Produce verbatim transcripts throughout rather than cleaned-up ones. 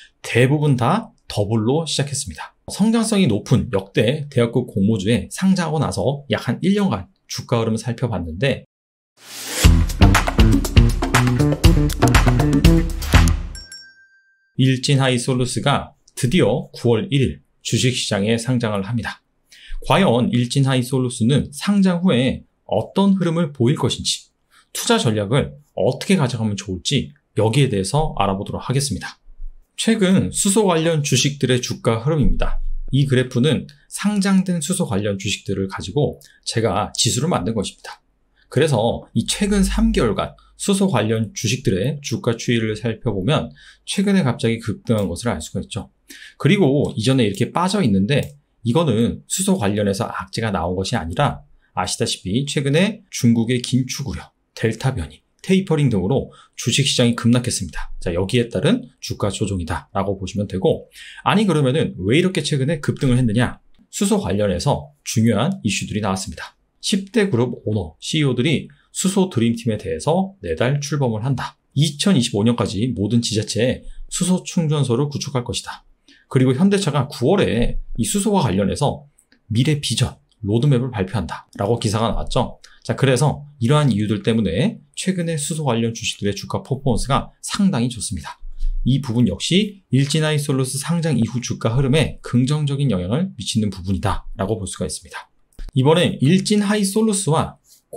대부분 다 더블로 시작했습니다. 성장성이 높은 역대 대학급 공모주에 상장하고 나서 약 한 일 년간 주가 흐름을 살펴봤는데 일진하이솔루스가 드디어 구월 일일 주식시장에 상장을 합니다. 과연 일진하이솔루스는 상장 후에 어떤 흐름을 보일 것인지, 투자 전략을 어떻게 가져가면 좋을지 여기에 대해서 알아보도록 하겠습니다. 최근 수소 관련 주식들의 주가 흐름입니다. 이 그래프는 상장된 수소 관련 주식들을 가지고 제가 지수를 만든 것입니다. 그래서 이 최근 삼 개월간 수소 관련 주식들의 주가 추이를 살펴보면 최근에 갑자기 급등한 것을 알 수가 있죠. 그리고 이전에 이렇게 빠져 있는데 이거는 수소 관련해서 악재가 나온 것이 아니라 아시다시피 최근에 중국의 긴축 우려, 델타 변이, 테이퍼링 등으로 주식시장이 급락했습니다. 자, 여기에 따른 주가 조정이다 라고 보시면 되고, 아니 그러면은 왜 이렇게 최근에 급등을 했느냐? 수소 관련해서 중요한 이슈들이 나왔습니다. 십 대 그룹 오너, 씨이오들이 수소 드림팀에 대해서 내달 출범을 한다. 이천이십오 년까지 모든 지자체에 수소 충전소를 구축할 것이다. 그리고 현대차가 구월에 이 수소와 관련해서 미래 비전, 로드맵을 발표한다 라고 기사가 나왔죠. 자, 그래서 이러한 이유들 때문에 최근에 수소 관련 주식들의 주가 퍼포먼스가 상당히 좋습니다. 이 부분 역시 일진하이솔루스 상장 이후 주가 흐름에 긍정적인 영향을 미치는 부분이다 라고 볼 수가 있습니다. 이번에 일진하이솔루스와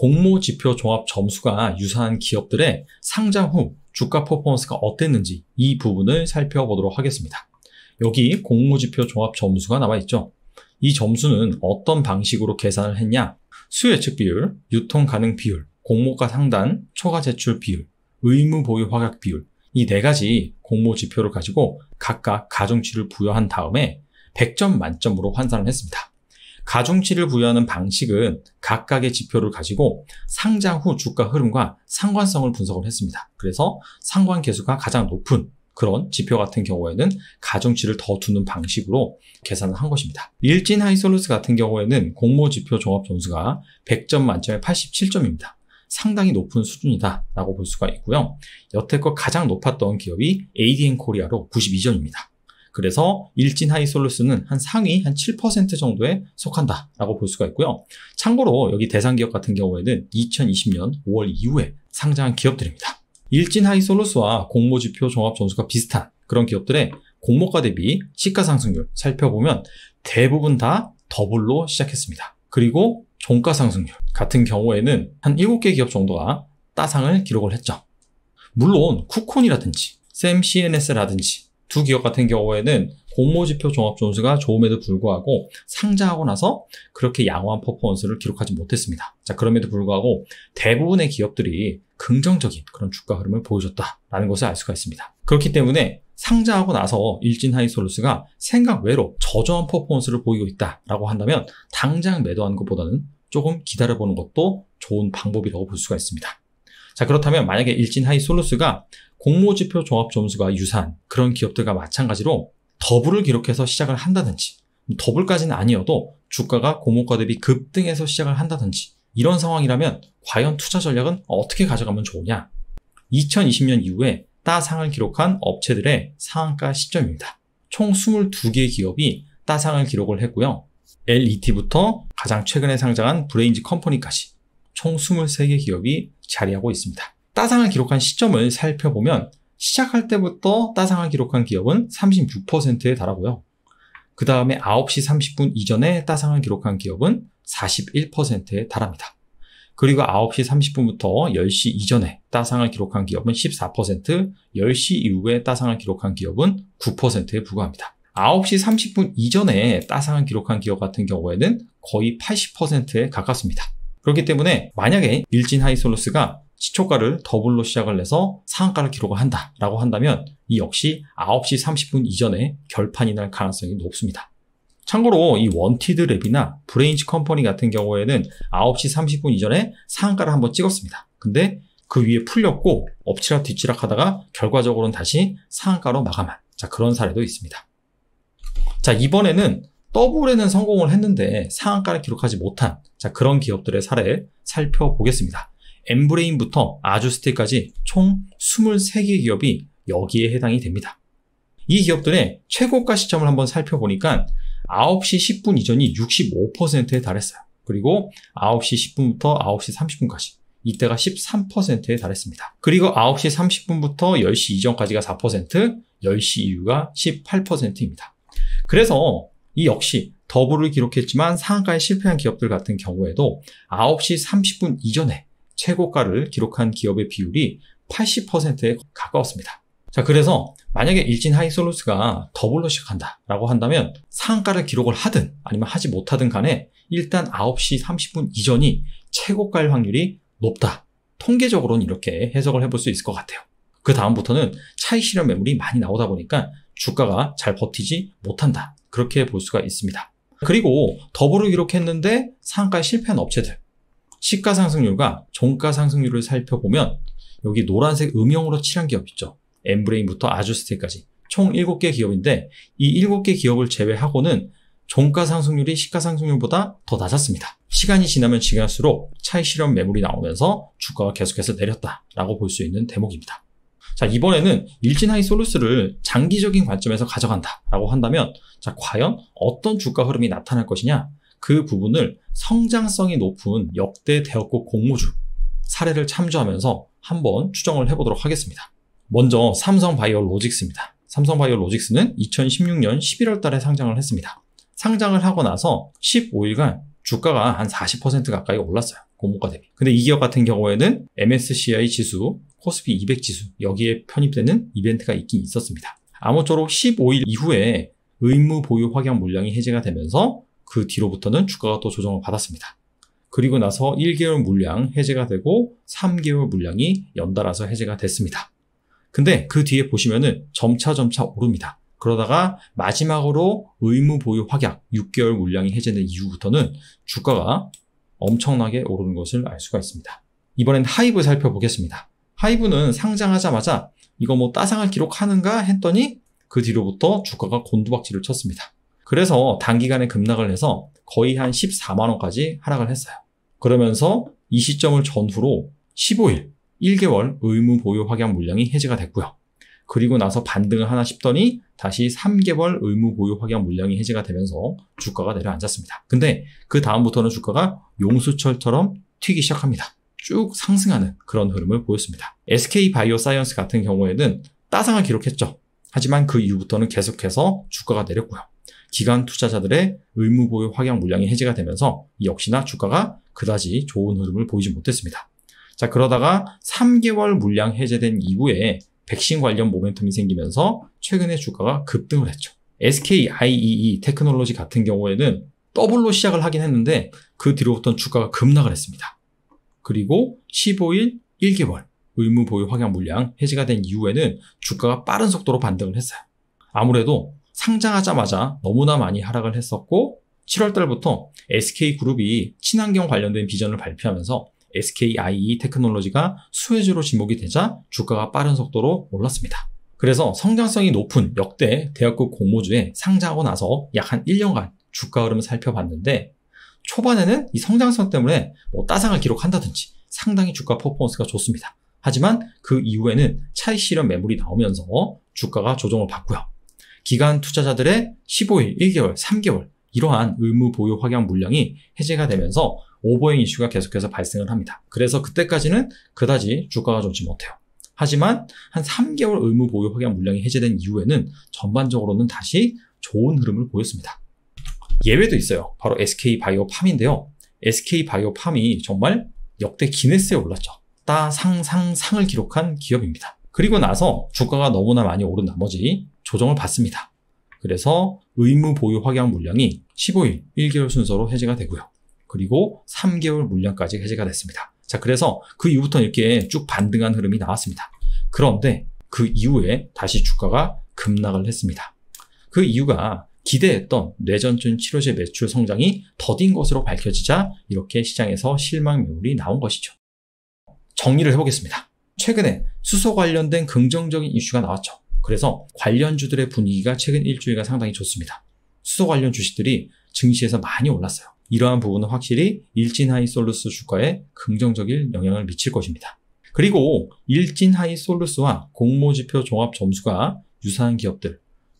공모지표 종합 점수가 유사한 기업들의 상장 후 주가 퍼포먼스가 어땠는지 이 부분을 살펴보도록 하겠습니다. 여기 공모지표 종합 점수가 나와 있죠. 이 점수는 어떤 방식으로 계산을 했냐? 수요 예측 비율, 유통 가능 비율, 공모가 상단, 초과 제출 비율, 의무 보유 확약 비율, 이 네 가지 공모 지표를 가지고 각각 가중치를 부여한 다음에 백 점 만점으로 환산을 했습니다. 가중치를 부여하는 방식은 각각의 지표를 가지고 상장 후 주가 흐름과 상관성을 분석을 했습니다. 그래서 상관 계수가 가장 높은 그런 지표 같은 경우에는 가중치를 더 두는 방식으로 계산을 한 것입니다. 일진하이솔루스 같은 경우에는 공모지표 종합점수가 백 점 만점에 팔십칠 점입니다. 상당히 높은 수준이다 라고 볼 수가 있고요. 여태껏 가장 높았던 기업이 에이디엔코리아로 구십이 점입니다. 그래서 일진하이솔루스는 한 상위 한 칠 퍼센트 정도에 속한다 라고 볼 수가 있고요. 참고로 여기 대상기업 같은 경우에는 이천이십 년 오월 이후에 상장한 기업들입니다. 일진하이솔루스와 공모지표 종합점수가 비슷한 그런 기업들의 공모가 대비 시가상승률 살펴보면 대부분 다 더블로 시작했습니다. 그리고 종가상승률 같은 경우에는 한 일곱 개 기업 정도가 따상을 기록을 했죠. 물론 쿠콘이라든지 샘씨엔에스라든지 두 기업 같은 경우에는 공모지표 종합점수가 좋음에도 불구하고 상장하고 나서 그렇게 양호한 퍼포먼스를 기록하지 못했습니다. 자, 그럼에도 불구하고 대부분의 기업들이 긍정적인 그런 주가 흐름을 보여줬다라는 것을 알 수가 있습니다. 그렇기 때문에 상장하고 나서 일진하이솔루스가 생각 외로 저조한 퍼포먼스를 보이고 있다라고 한다면 당장 매도하는 것보다는 조금 기다려보는 것도 좋은 방법이라고 볼 수가 있습니다. 자, 그렇다면 만약에 일진하이솔루스가 공모지표 종합점수가 유사한 그런 기업들과 마찬가지로 더블을 기록해서 시작을 한다든지, 더블까지는 아니어도 주가가 공모가 대비 급등해서 시작을 한다든지 이런 상황이라면 과연 투자 전략은 어떻게 가져가면 좋으냐? 이천이십 년 이후에 따상을 기록한 업체들의 상한가 시점입니다. 총 이십이 개 기업이 따상을 기록을 했고요. 엘이티부터 가장 최근에 상장한 브레인즈 컴퍼니까지 총 이십삼 개 기업이 자리하고 있습니다. 따상을 기록한 시점을 살펴보면 시작할 때부터 따상을 기록한 기업은 삼십육 퍼센트에 달하고요. 그 다음에 아홉 시 삼십 분 이전에 따상을 기록한 기업은 사십일 퍼센트에 달합니다. 그리고 아홉 시 삼십 분부터 열 시 이전에 따상을 기록한 기업은 십사 퍼센트, 열 시 이후에 따상을 기록한 기업은 구 퍼센트에 불과합니다. 아홉 시 삼십 분 이전에 따상을 기록한 기업 같은 경우에는 거의 팔십 퍼센트에 가깝습니다. 그렇기 때문에 만약에 일진하이솔루스가 시초가를 더블로 시작을 해서 상한가를 기록을 한다라고 한다면 이 역시 아홉 시 삼십 분 이전에 결판이 날 가능성이 높습니다. 참고로 이 원티드랩이나 브레인즈 컴퍼니 같은 경우에는 아홉 시 삼십 분 이전에 상한가를 한번 찍었습니다. 근데 그 위에 풀렸고 엎치락 뒤치락 하다가 결과적으로는 다시 상한가로 마감한 자 그런 사례도 있습니다. 자, 이번에는 더블에는 성공을 했는데 상한가를 기록하지 못한 자 그런 기업들의 사례 살펴보겠습니다. 엠브레인부터 아주스테까지 총 이십삼 개 기업이 여기에 해당이 됩니다. 이 기업들의 최고가 시점을 한번 살펴보니까 아홉 시 십 분 이전이 육십오 퍼센트에 달했어요. 그리고 아홉 시 십 분부터 아홉 시 삼십 분까지 이때가 십삼 퍼센트에 달했습니다. 그리고 아홉 시 삼십 분부터 열 시 이전까지가 사 퍼센트, 열 시 이후가 십팔 퍼센트입니다. 그래서 이 역시 더블을 기록했지만 상한가에 실패한 기업들 같은 경우에도 아홉 시 삼십 분 이전에 최고가를 기록한 기업의 비율이 팔십 퍼센트에 가까웠습니다. 자, 그래서 만약에 일진하이솔루스가 더블로 시작한다 라고 한다면 상한가를 기록을 하든 아니면 하지 못하든 간에 일단 아홉 시 삼십 분 이전이 최고가일 확률이 높다. 통계적으로는 이렇게 해석을 해볼 수 있을 것 같아요. 그 다음부터는 차익 실현 매물이 많이 나오다 보니까 주가가 잘 버티지 못한다. 그렇게 볼 수가 있습니다. 그리고 더블을 기록했는데 상한가에 실패한 업체들, 시가 상승률과 종가 상승률을 살펴보면 여기 노란색 음영으로 칠한 기업 있죠. 엠브레인부터 아주스테까지 총 일곱 개 기업인데 이 일곱 개 기업을 제외하고는 종가 상승률이 시가 상승률보다 더 낮았습니다. 시간이 지나면 지날수록 차익 실현 매물이 나오면서 주가가 계속해서 내렸다라고 볼 수 있는 대목입니다. 자, 이번에는 일진하이솔루스를 장기적인 관점에서 가져간다라고 한다면 자, 과연 어떤 주가 흐름이 나타날 것이냐? 그 부분을 성장성이 높은 역대 대역급 공모주 사례를 참조하면서 한번 추정을 해보도록 하겠습니다. 먼저 삼성바이오로직스입니다. 삼성바이오로직스는 이천십육 년 십일월 달에 상장을 했습니다. 상장을 하고 나서 십오 일간 주가가 한 사십 퍼센트 가까이 올랐어요. 공모가 대비. 근데 이 기업 같은 경우에는 엠에스시아이 지수, 코스피 이백 지수 여기에 편입되는 이벤트가 있긴 있었습니다. 아무쪼록 십오 일 이후에 의무 보유 확약 물량이 해제가 되면서 그 뒤로부터는 주가가 또 조정을 받았습니다. 그리고 나서 일 개월 물량 해제가 되고 삼 개월 물량이 연달아서 해제가 됐습니다. 근데 그 뒤에 보시면은 점차 점차 오릅니다. 그러다가 마지막으로 의무 보유 확약 육 개월 물량이 해제된 이후부터는 주가가 엄청나게 오르는 것을 알 수가 있습니다. 이번엔 하이브 살펴보겠습니다. 하이브는 상장하자마자 이거 뭐 따상을 기록하는가 했더니 그 뒤로부터 주가가 곤두박질을 쳤습니다. 그래서 단기간에 급락을 해서 거의 한 십사만 원까지 하락을 했어요. 그러면서 이 시점을 전후로 십오 일, 일 개월 의무 보유 확약 물량이 해제가 됐고요. 그리고 나서 반등을 하나 싶더니 다시 삼 개월 의무 보유 확약 물량이 해제가 되면서 주가가 내려앉았습니다. 근데 그 다음부터는 주가가 용수철처럼 튀기 시작합니다. 쭉 상승하는 그런 흐름을 보였습니다. 에스케이바이오사이언스 같은 경우에는 따상을 기록했죠. 하지만 그 이후부터는 계속해서 주가가 내렸고요. 기관 투자자들의 의무 보유 확약 물량이 해제가 되면서 역시나 주가가 그다지 좋은 흐름을 보이지 못했습니다. 자, 그러다가 삼 개월 물량 해제된 이후에 백신 관련 모멘텀이 생기면서 최근에 주가가 급등을 했죠. 에스케이아이이이 테크놀로지 같은 경우에는 더블로 시작을 하긴 했는데 그 뒤로부터는 주가가 급락을 했습니다. 그리고 십오 일, 일 개월 의무 보유 확약 물량 해제가 된 이후에는 주가가 빠른 속도로 반등을 했어요. 아무래도 상장하자마자 너무나 많이 하락을 했었고 칠월 달부터 에스케이그룹이 친환경 관련된 비전을 발표하면서 에스케이아이이이 테크놀로지가 수혜주로 지목이 되자 주가가 빠른 속도로 올랐습니다. 그래서 성장성이 높은 역대 대역급 공모주에 상장하고 나서 약 한 일 년간 주가 흐름을 살펴봤는데 초반에는 이 성장성 때문에 뭐 따상을 기록한다든지 상당히 주가 퍼포먼스가 좋습니다. 하지만 그 이후에는 차익 실현 매물이 나오면서 주가가 조정을 받고요. 기관 투자자들의 십오 일, 일 개월, 삼 개월 이러한 의무 보유 확약 물량이 해제가 되면서 오버행 이슈가 계속해서 발생을 합니다. 그래서 그때까지는 그다지 주가가 좋지 못해요. 하지만 한 삼 개월 의무 보유 확약 물량이 해제된 이후에는 전반적으로는 다시 좋은 흐름을 보였습니다. 예외도 있어요. 바로 에스케이바이오팜인데요. 에스케이바이오팜이 정말 역대 기네스에 올랐죠. 따상상상을 기록한 기업입니다. 그리고 나서 주가가 너무나 많이 오른 나머지 조정을 받습니다. 그래서 의무 보유 확약 물량이 십오 일, 일 개월 순서로 해제가 되고요. 그리고 삼 개월 물량까지 해제가 됐습니다. 자, 그래서 그 이후부터 이렇게 쭉 반등한 흐름이 나왔습니다. 그런데 그 이후에 다시 주가가 급락을 했습니다. 그 이유가 기대했던 뇌전증 치료제 매출 성장이 더딘 것으로 밝혀지자 이렇게 시장에서 실망 매물이 나온 것이죠. 정리를 해보겠습니다. 최근에 수소 관련된 긍정적인 이슈가 나왔죠. 그래서 관련주들의 분위기가 최근 일주일간 상당히 좋습니다. 수소 관련 주식들이 증시에서 많이 올랐어요. 이러한 부분은 확실히 일진하이솔루스 주가에 긍정적인 영향을 미칠 것입니다. 그리고 일진하이솔루스와 공모지표 종합 점수가 유사한 기업들,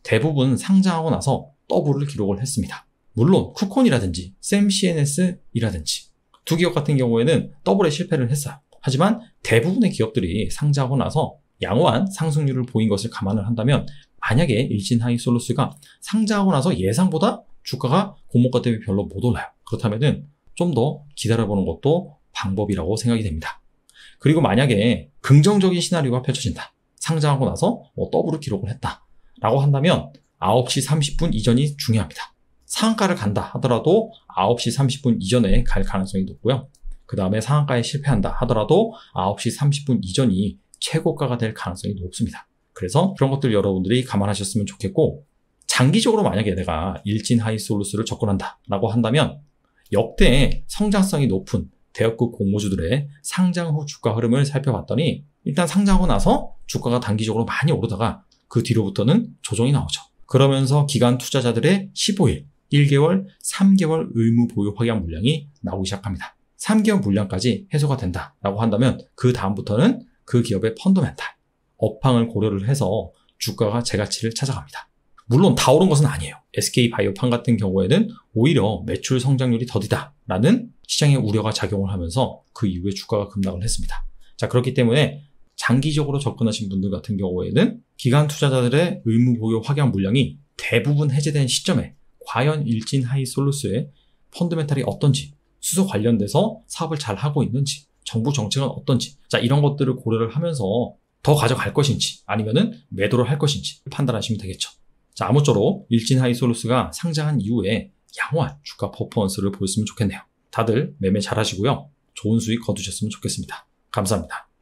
대부분 상장하고 나서 더블을 기록을 했습니다. 물론 쿠콘이라든지 샘씨엔에스이라든지 두 기업 같은 경우에는 더블에 실패를 했어요. 하지만 대부분의 기업들이 상장하고 나서 양호한 상승률을 보인 것을 감안을 한다면 만약에 일진하이솔루스가 상장하고 나서 예상보다 주가가 공모가 때문에 별로 못 올라요. 그렇다면 좀 더 기다려보는 것도 방법이라고 생각이 됩니다. 그리고 만약에 긍정적인 시나리오가 펼쳐진다. 상장하고 나서 뭐 더블을 기록을 했다. 라고 한다면 아홉 시 삼십 분 이전이 중요합니다. 상한가를 간다 하더라도 아홉 시 삼십 분 이전에 갈 가능성이 높고요. 그 다음에 상한가에 실패한다 하더라도 아홉 시 삼십 분 이전이 최고가가 될 가능성이 높습니다. 그래서 그런 것들 여러분들이 감안하셨으면 좋겠고, 장기적으로 만약에 내가 일진하이솔루스를 접근한다 라고 한다면 역대 성장성이 높은 대형급 공모주들의 상장 후 주가 흐름을 살펴봤더니 일단 상장하고 나서 주가가 단기적으로 많이 오르다가 그 뒤로부터는 조정이 나오죠. 그러면서 기관 투자자들의 십오 일, 일 개월, 삼 개월 의무 보유 확약 물량이 나오기 시작합니다. 삼 개월 물량까지 해소가 된다라고 한다면 그 다음부터는 그 기업의 펀더멘탈, 업황을 고려를 해서 주가가 제가치를 찾아갑니다. 물론 다 오른 것은 아니에요. 에스케이바이오팜 같은 경우에는 오히려 매출 성장률이 더디다라는 시장의 우려가 작용을 하면서 그 이후에 주가가 급락을 했습니다. 자, 그렇기 때문에 장기적으로 접근하신 분들 같은 경우에는 기관 투자자들의 의무 보유 확약 물량이 대부분 해제된 시점에 과연 일진하이솔루스의 펀더멘탈이 어떤지, 수소 관련돼서 사업을 잘 하고 있는지, 정부 정책은 어떤지, 자, 이런 것들을 고려를 하면서 더 가져갈 것인지 아니면은 매도를 할 것인지 판단하시면 되겠죠. 자, 아무쪼록 일진하이솔루스가 상장한 이후에 양호한 주가 퍼포먼스를 보였으면 좋겠네요. 다들 매매 잘 하시고요. 좋은 수익 거두셨으면 좋겠습니다. 감사합니다.